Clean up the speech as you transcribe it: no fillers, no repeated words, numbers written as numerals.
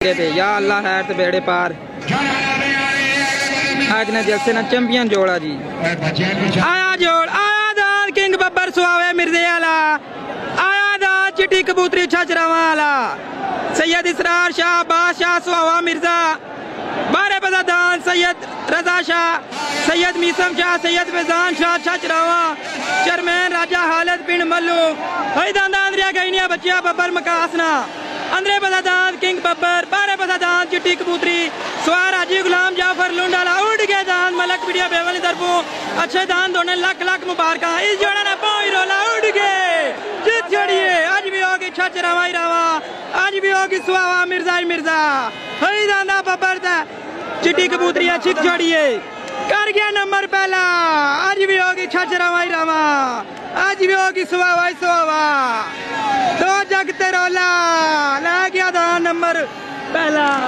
या अल्लाह है तो बेड़े पार। आज ने जैसे ना चैंपियन जोड़ा जी आया जोड़ आया दान किंग बब्बर सुहावे मिर्जे आला आया दान चिट्टी कबूतरी छजरावा आला सैयद इसरार शाह बादशाह सुहावा मिर्जा बारे बजा दान सैयद रजा शाह सैयद मीसम शाह सैयद फैजान शाह छजरावा चेयरमैन राजा हालत पिंड मल्लू हई दान अंदरिया गईनिया बच्चिया बब्बर मकासना अंदरे बदादान किंग बब्बर बारे बदादान चिट्टी कबूतरी सवार हाजी गुलाम जाफर लुंडाला उड़ गए दान मलक मीडिया बेवली तरफों अच्छे दान दोने लाख लाख मुबारक। इस जोड़ा ने पाई रोला उड़ गए जीत जोड़िए आज भी होगी छच रवाई रवा आज भी होगी सुहावा मिर्जा मिर्जा हई दादा बब्बर दा चिट्टी कबूतरी छिक जोड़िए कर गया नंबर पहला आज भी होगी छच रवाई रवा आज भी होगी सुहावा सुहावा दो जगते रोला ला गया था नंबर पहला।